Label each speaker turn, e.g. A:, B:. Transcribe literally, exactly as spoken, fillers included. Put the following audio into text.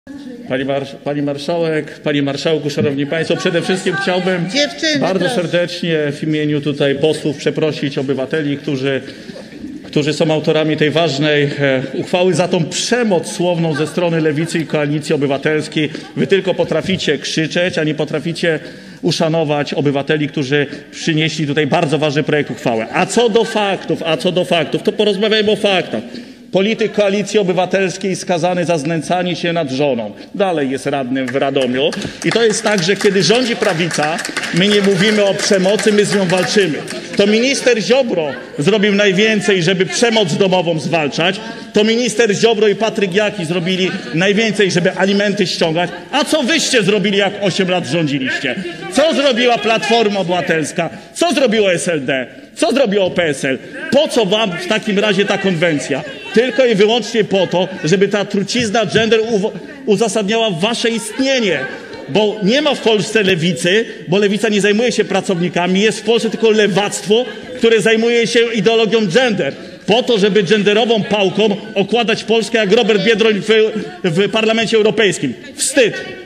A: Pani, marsz Pani Marszałek, Panie Marszałku, Szanowni Państwo, przede wszystkim chciałbym
B: Dziewczyny,
A: bardzo
B: proszę.
A: serdecznie w imieniu tutaj posłów przeprosić obywateli, którzy, którzy są autorami tej ważnej e, uchwały za tą przemoc słowną ze strony Lewicy i Koalicji Obywatelskiej. Wy tylko potraficie krzyczeć, a nie potraficie uszanować obywateli, którzy przynieśli tutaj bardzo ważny projekt uchwały. A co do faktów, a co do faktów, to porozmawiajmy o faktach. Polityk Koalicji Obywatelskiej skazany za znęcanie się nad żoną. Dalej jest radnym w Radomiu. I to jest tak, że kiedy rządzi prawica, my nie mówimy o przemocy, my z nią walczymy. To minister Ziobro zrobił najwięcej, żeby przemoc domową zwalczać. To minister Ziobro i Patryk Jaki zrobili najwięcej, żeby alimenty ściągać. A co wyście zrobili, jak osiem lat rządziliście? Co zrobiła Platforma Obywatelska? Co zrobiło S L D? Co zrobiło P S L? Po co wam w takim razie ta konwencja? Tylko i wyłącznie po to, żeby ta trucizna gender uzasadniała wasze istnienie. Bo nie ma w Polsce lewicy, bo lewica nie zajmuje się pracownikami, jest w Polsce tylko lewactwo, które zajmuje się ideologią gender. Po to, żeby genderową pałką okładać Polskę jak Robert Biedroń w, w Parlamencie Europejskim. Wstyd!